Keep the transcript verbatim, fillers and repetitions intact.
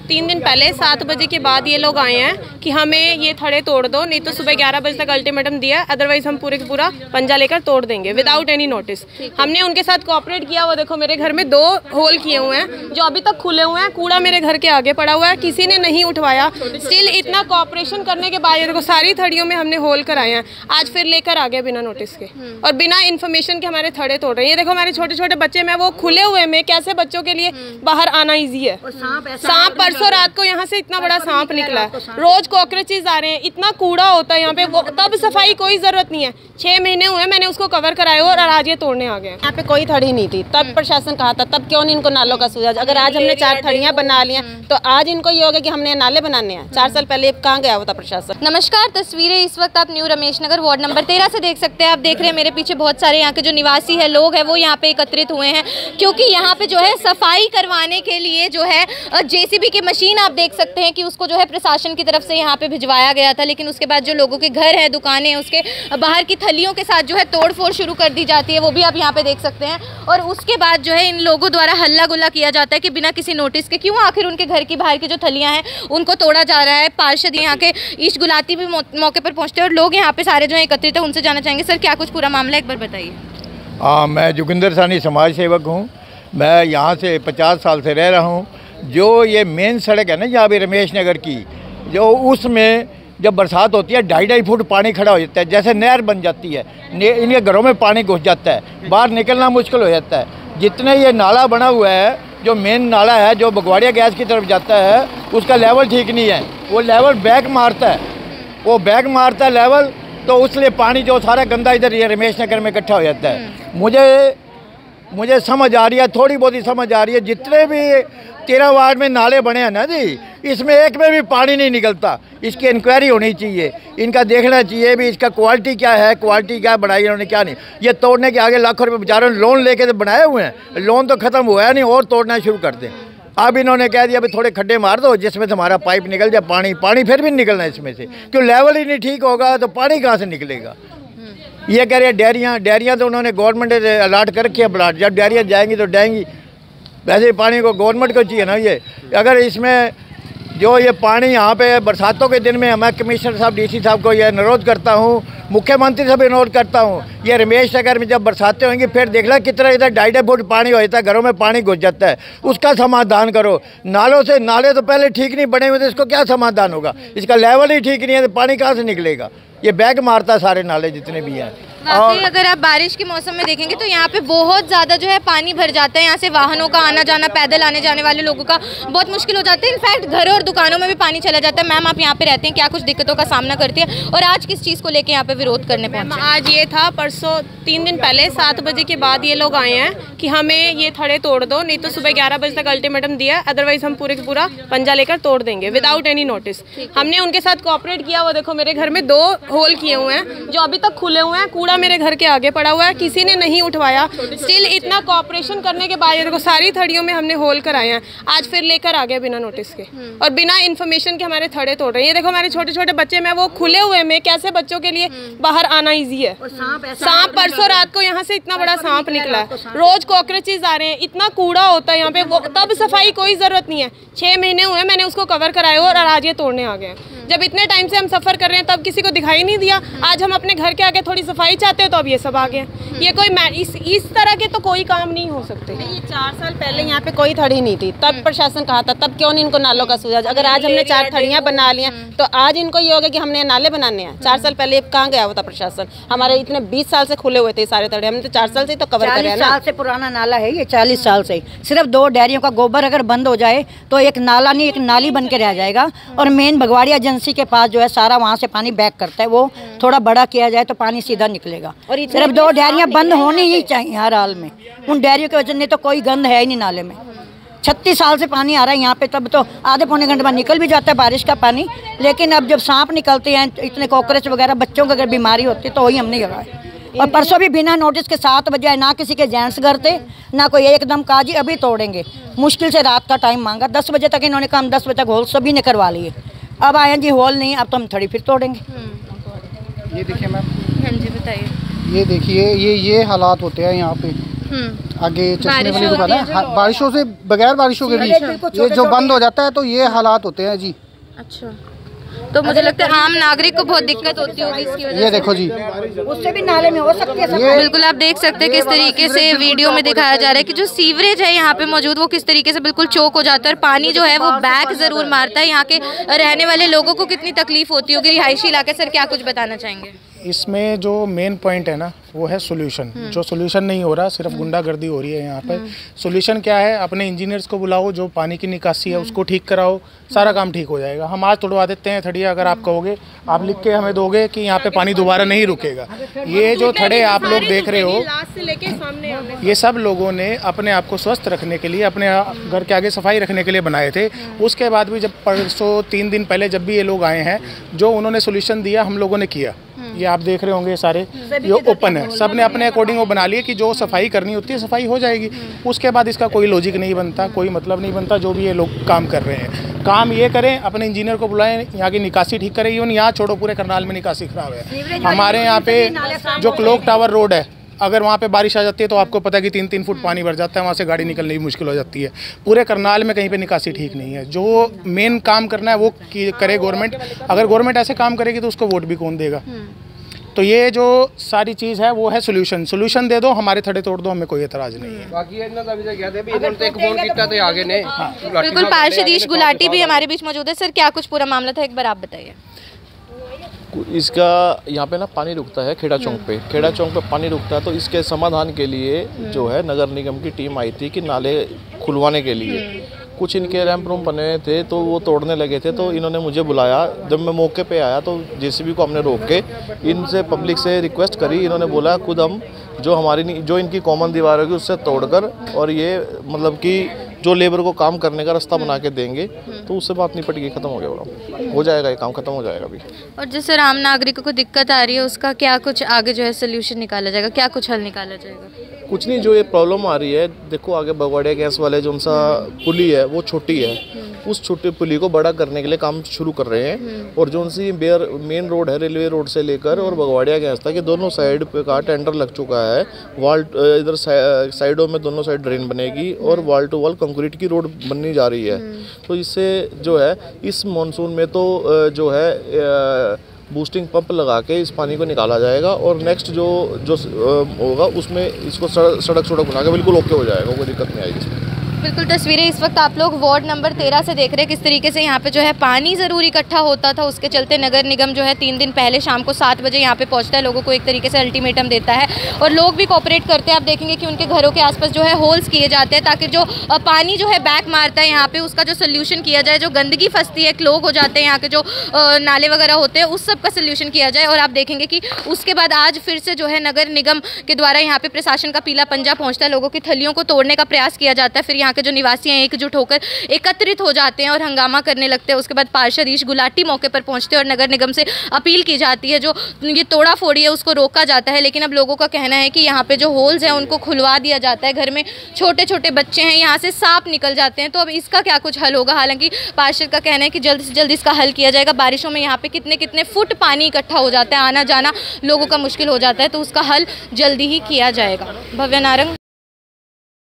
तीन दिन पहले सात बजे के बाद ये लोग आए हैं कि हमें ये थड़े तोड़ दो, नहीं तो सुबह ग्यारह बजे तक अल्टीमेटम दिया, अदरवाइज हम पूरे पूरा पंजा लेकर तोड़ देंगे विदाउट एनी नोटिस। हमने उनके साथ कोऑपरेट किया। वो देखो मेरे घर में दो होल किए हुए हैं जो अभी तक खुले हुए हैं, कूड़ा मेरे घर के आगे पड़ा हुआ है, किसी ने नहीं उठवाया। स्टिल इतना कोऑपरेशन करने के बाद देखो सारी थड़ियों में हमने होल कराए हैं, आज फिर लेकर आ गए बिना नोटिस के और बिना इन्फॉर्मेशन के हमारे थड़े तोड़ रहे हैं। ये देखो हमारे छोटे छोटे बच्चे में वो खुले हुए में, कैसे बच्चों के लिए बाहर आना ईजी है। सांप परसों रात को यहाँ से इतना बड़ा सांप निकला है, रोज कॉकरोचेस आ रहे हैं, इतना कूड़ा होता है यहाँ पे, वो तब सफाई कोई जरूरत नहीं है। छह महीने हुए मैंने उसको कवर कराया और आज ये तोड़ने आ गए। यहाँ पे कोई थड़ी नहीं थी, तब प्रशासन कहा था, तब क्यों नहीं इनको नालों का सूझा? अगर आज हमने चार थड़ियाँ बना लिया तो आज इनको ये होगा कि हमने नाले बनाने हैं। चार साल पहले कहाँ गया होता प्रशासन? नमस्कार, तस्वीरें इस वक्त आप new Ramesh Nagar ward number तेरह से देख सकते हैं। आप देख रहे हैं मेरे पीछे बहुत सारे यहाँ के जो निवासी है लोग हैं वो यहाँ पे एकत्रित हुए हैं, क्योंकि यहाँ पे जो है सफाई करवाने के लिए जो है जेसीबी की मशीन आप देख सकते हैं कि उसको जो है प्रशासन की तरफ से यहाँ पे भिजवाया गया था, लेकिन उसके बाद जो लोगों के घर हैं, दुकानें, उसके बाहर की थलियों के साथ जो है तोड़फोड़ शुरू कर दी जाती है, वो भी आप यहाँ पे देख सकते हैं। और उसके बाद जो है इन लोगों द्वारा हल्ला गुल्ला किया जाता है कि बिना किसी नोटिस के क्यों आखिर उनके घर की बाहर की जो थलियाँ हैं उनको तोड़ा जा रहा है। पार्षद यहाँ के ईश गुलाती भी मौके पर पहुँचते हैं और लोग यहाँ पे सारे जो है एकत्रित है, उनसे जाना चाहेंगे। सर क्या कुछ पूरा मामला एक बार बताइए। हाँ, मैं जोगिंदर सानी समाज सेवक हूँ। मैं यहाँ से पचास साल से रह रहा हूँ। जो ये मेन सड़क है ना यहाँ पे रमेश नगर की, जो उसमें जब बरसात होती है ढाई ढाई फुट पानी खड़ा हो जाता है, जैसे नहर बन जाती है, इनके घरों में पानी घुस जाता है, बाहर निकलना मुश्किल हो जाता है। जितने ये नाला बना हुआ है, जो मेन नाला है जो बगवाड़िया गैस की तरफ जाता है, उसका लेवल ठीक नहीं है, वो लेवल बैक मारता है, वो बैक मारता है लेवल, तो इसलिए पानी जो सारा गंदा इधर ये रमेश नगर में इकट्ठा हो जाता है। मुझे मुझे समझ आ रही है, थोड़ी बहुत ही समझ आ रही है, जितने भी तेरह वार्ड में नाले बने हैं ना जी, इसमें एक में भी पानी नहीं निकलता। इसकी इंक्वायरी होनी चाहिए, इनका देखना चाहिए भी इसका क्वालिटी क्या है, क्वालिटी क्या बनाई इन्होंने क्या नहीं। ये तोड़ने के आगे लाखों रुपये बेचारों ने लोन लेके तो बनाए हुए हैं, लोन तो ख़त्म हुआ है नहीं और तोड़ना शुरू कर दें। अब इन्होंने कह दिया अभी थोड़े खड्डे मार दो जिसमें से हमारा पाइप निकल जाए, पानी पानी फिर भी निकलना है इसमें से, क्यों लेवल ही नहीं ठीक होगा तो पानी कहाँ से निकलेगा। ये कह रहे हैं डेयरियाँ डेयरियाँ तो उन्होंने गवर्नमेंट ने अलाट कर रखी है प्लाट, जब डेयरियाँ जाएंगी तो जाएंगी, वैसे ही पानी को गवर्नमेंट को चाहिए ना। ये अगर इसमें जो ये पानी यहाँ पे बरसातों के दिन में, मैं कमिश्नर साहब डीसी साहब को ये अनुरोध करता हूँ, मुख्यमंत्री से भी अनुरोध करता हूँ, ये रमेश नगर में जब बरसातें होंगी फिर देखना कितना इधर ढाई ढाई फुट पानी हो जाता है, घरों में पानी घुस जाता है, उसका समाधान करो। नालों से नाले तो पहले ठीक नहीं बने हुए थे, इसको क्या समाधान होगा? इसका लेवल ही ठीक नहीं है तो पानी कहाँ से निकलेगा? ये बैग मारता है सारे नाले जितने भी हैं। और अगर आप बारिश के मौसम में देखेंगे तो यहाँ पे बहुत ज़्यादा जो है पानी भर जाता है, यहाँ से वाहनों का आना जाना, पैदल आने जाने वाले लोगों का बहुत मुश्किल हो जाता है। इनफैक्ट घरों और दुकानों में भी पानी चला जाता है। मैम आप यहाँ पे रहते हैं, क्या कुछ दिक्कतों का सामना करती है और आज किस चीज़ को लेकर यहाँ पे विरोध करने पहुँचे? आज ये था परसों तीन दिन पहले सात बजे के बाद ये लोग आए हैं कि हमें ये थड़े तोड़ दो, नहीं तो सुबह ग्यारह बजे तक अल्टीमेटम दिया, अदरवाइज हम पूरे पूरा पंजा लेकर तोड़ देंगे विदाउट एनी नोटिस। हमने उनके साथ कोऑपरेट किया। वो देखो मेरे घर में दो होल किए हुए हैं जो अभी तक खुले हुए हैं, कूड़ा मेरे घर के आगे पड़ा हुआ है, किसी ने नहीं उठवाया। स्टिल इतना कोऑपरेशन करने के बाद देखो सारी थड़ियों में हमने होल कराए हैं, आज फिर लेकर आ गए बिना नोटिस के और बिना इन्फॉर्मेशन के हमारे थड़े तोड़ रहे हैं। ये देखो हमारे छोटे छोटे बच्चे में वो खुले हुए में, कैसे बच्चों के लिए बाहर आना ईजी है। सांप परसों रात को यहाँ से इतना बड़ा सांप निकला है, रोज कॉकरोचेस आ रहे हैं, इतना कूड़ा होता है यहाँ पे, वो तब सफाई कोई जरूरत नहीं है। छह महीने हुए मैंने उसको कवर कराया और आज ये तोड़ने आ गए। जब इतने टाइम से हम सफर कर रहे हैं तब किसी को दिखाई नहीं दिया, आज हम अपने घर के आगे थोड़ी सफाई चाहते हैं तो अब ये सब आ गए। ये कोई इस इस तरह के तो कोई काम नहीं हो सकते। ये चार साल पहले यहाँ पे कोई थड़ी नहीं थी, तब प्रशासन कहा था, तब क्यों नहीं इनको नालों का सूझा? अगर आज हमने चार थड़ियाँ बना लिया तो आज इनको ये होगा कि हमने नाले बनाने हैं। चार साल पहले कहाँ गया होता प्रशासन? हमारे इतने बीस साल से खुले हुए थे सारे थड़े, हमने तो चार साल से तो कवर कर रहे हैं ना। साल से पुराना नाला है ये, चालीस साल से। सिर्फ दो डेयरियों का गोबर अगर बंद हो जाए तो एक नाला नहीं एक नाली बन के रह जाएगा। और मेन बगवाड़िया एजेंसी के पास जो है सारा वहाँ से पानी बैक करता है, वो थोड़ा बड़ा किया जाए तो पानी सीधा निकलेगा। और सिर्फ दो डेयरियाँ बंद होनी ही चाहिए हर हाल में, उन डेयरियों की वजह से तो कोई गंद है ही नहीं नाले में। छत्तीस साल से पानी आ रहा है यहाँ पे, तब तो आधे पौने घंटे बाद निकल भी जाता है बारिश का पानी, लेकिन अब जब सांप निकलते हैं, इतने कॉकरोच वगैरह, बच्चों को अगर बीमारी होती है तो वही हमने लगाया। और परसों भी बिना नोटिस के सात बजे ना किसी के जेंट्स घर थे ना कोई, एकदम कहा जी अभी तोड़ेंगे। मुश्किल से रात का टाइम मांगा, दस बजे तक इन्होंने कहा हम दस बजे तक होल सभी ने करवा लिए। अब आए जी होल नहीं, अब तो हम थोड़ी फिर तोड़ेंगे। ये देखिए मैम। हाँ जी बताइए। ये देखिए ये ये हालात होते हैं यहाँ पे। आगे चश्मे वाली बारिश दुकान है। होती है हाँ, बारिशों से बगैर बारिशों के भी ये जो बंद हो जाता है तो ये हालात होते हैं जी। अच्छा, तो मुझे लगता है आम नागरिक को बहुत दिक्कत होती होगी इसकी वजह ये से। देखो जी, उससे भी नाले में हो सकती है ये बिल्कुल आप देख सकते हैं किस तरीके से वीडियो में दिखाया जा रहा है कि जो सीवरेज है यहाँ पे मौजूद वो किस तरीके से बिल्कुल चोक हो जाता है और पानी जो है वो बैक जरूर मारता है। यहाँ के रहने वाले लोगों को कितनी तकलीफ होती होगी रिहायशी इलाके। सर क्या कुछ बताना चाहेंगे? इसमें जो मेन पॉइंट है ना वो है सोल्यूशन। जो सोल्यूशन नहीं हो रहा, सिर्फ गुंडागर्दी हो रही है यहाँ पर। सोल्यूशन क्या है? अपने इंजीनियर्स को बुलाओ, जो पानी की निकासी है उसको ठीक कराओ, सारा काम ठीक हो जाएगा। हम आज तोड़वा देते हैं थड़िया, अगर आप कहोगे, आप लिख के हमें दोगे कि यहाँ पे पानी दोबारा नहीं रुकेगा। ये जो थड़े आप लोग देख रहे हो, ये सब लोगों ने अपने आप को स्वस्थ रखने के लिए, अपने घर के आगे सफाई रखने के लिए बनाए थे। उसके बाद भी जब परसों तीन दिन पहले जब भी ये लोग आए हैं, जो उन्होंने सोल्यूशन दिया हम लोगों ने किया। ये आप देख रहे होंगे सारे, ये ओपन है, सब ने अपने अकॉर्डिंग वो बना लिए कि जो सफाई करनी होती है सफाई हो जाएगी। उसके बाद इसका कोई लॉजिक नहीं बनता, कोई मतलब नहीं बनता जो भी ये लोग काम कर रहे हैं। काम ये करें, अपने इंजीनियर को बुलाएं, यहाँ की निकासी ठीक करें। इवन यहाँ छोड़ो, पूरे करनाल में निकासी खराब है। हमारे यहाँ पे जो क्लॉक टावर रोड है, अगर वहाँ पे बारिश आ जाती है तो आपको पता है कि तीन तीन फुट पानी भर जाता है, वहाँ से गाड़ी निकलनी भी मुश्किल हो जाती है। पूरे करनाल में कहीं पे निकासी ठीक नहीं है। जो मेन काम करना है वो करे गवर्नमेंट। अगर गवर्नमेंट ऐसे काम करेगी तो उसको वोट भी कौन देगा? तो ये जो सारी चीज़ है वो है सोल्यूशन। सोल्यूशन दे दो, हमारे थड़े तोड़ दो, हमें कोई एतराज़ नहीं है। बिल्कुल, पार्षद गुलाटी भी हमारे बीच मौजूद है। सर क्या कुछ पूरा मामला था, एक बार आप बताइए। इसका यहाँ पे ना पानी रुकता है खेड़ा चौक पे, खेड़ा चौक पे पानी रुकता है। तो इसके समाधान के लिए जो है नगर निगम की टीम आई थी कि नाले खुलवाने के लिए। कुछ इनके रैंप रूम बने हुए थे तो वो तोड़ने लगे थे, तो इन्होंने मुझे बुलाया। जब मैं मौके पे आया तो जेसीबी को हमने रोक के इनसे पब्लिक से रिक्वेस्ट करी। इन्होंने बोला खुद हम जो हमारी जो इनकी कॉमन दीवार होगी उससे तोड़कर और ये मतलब कि जो लेबर को काम करने का रास्ता बना के देंगे, तो उससे बात निपट गई, खत्म हो गया, हो जाएगा, ये काम खत्म हो जाएगा अभी। और जिससे आम नागरिकों को दिक्कत आ रही है उसका क्या कुछ आगे जो है सोल्यूशन निकाला जाएगा, क्या कुछ हल निकाला जाएगा? कुछ नहीं, जो ये प्रॉब्लम आ रही है, देखो आगे बगवाड़िया गैस वाले जो सा पुली है वो छोटी है, उस छोटी पुली को बड़ा करने के लिए काम शुरू कर रहे हैं। और जो सी बेयर मेन रोड है, रेलवे रोड से लेकर और बगवाड़िया गैस तक, ये दोनों साइड पे का टेंडर लग चुका है। वॉल इधर साइडों में दोनों साइड ड्रेन बनेगी और वॉल टू वॉल कंक्रीट की रोड बननी जा रही है। तो इससे जो है इस मानसून में तो जो है बूस्टिंग पंप लगा के इस पानी को निकाला जाएगा और नेक्स्ट जो जो होगा उसमें इसको सड़क सड़क सड़क बना के बिल्कुल ओके हो जाएगा, कोई दिक्कत नहीं आएगी इसमें। बिल्कुल, तस्वीरें इस वक्त आप लोग वार्ड नंबर तेरह से देख रहे हैं किस तरीके से यहाँ पे जो है पानी ज़रूर इकट्ठा होता था। उसके चलते नगर निगम जो है तीन दिन पहले शाम को सात बजे यहाँ पे पहुँचता है, लोगों को एक तरीके से अल्टीमेटम देता है और लोग भी कोऑपरेट करते हैं। आप देखेंगे कि उनके घरों के आसपास जो है होल्स किए जाते हैं ताकि जो पानी जो है बैक मारता है यहाँ पे उसका जो सोल्यूशन किया जाए, जो गंदगी फंसती है, क्लोग हो जाते हैं यहाँ के जो नाले वगैरह होते हैं, उस सब का सोल्यूशन किया जाए। और आप देखेंगे कि उसके बाद आज फिर से जो है नगर निगम के द्वारा यहाँ पे प्रशासन का पीला पंजा पहुँचता है, लोगों की थलियों को तोड़ने का प्रयास किया जाता है। फिर यहाँ के जो निवासी हैं एकजुट होकर एकत्रित हो जाते हैं और हंगामा करने लगते हैं। उसके बाद पार्षद ईश गुलाटी मौके पर पहुंचते हैं और नगर निगम से अपील की जाती है, जो ये तोड़ा फोड़ी है उसको रोका जाता है। लेकिन अब लोगों का कहना है कि यहाँ पे जो होल्स हैं उनको खुलवा दिया जाता है। घर में छोटे छोटे बच्चे हैं, यहाँ से सांप निकल जाते हैं। तो अब इसका क्या कुछ हल होगा? हालांकि पार्षद का कहना है कि जल्द से जल्द इसका हल किया जाएगा। बारिशों में यहाँ पे कितने कितने फुट पानी इकट्ठा हो जाता है, आना जाना लोगों का मुश्किल हो जाता है, तो उसका हल जल्दी ही किया जाएगा। भव्य नारंग,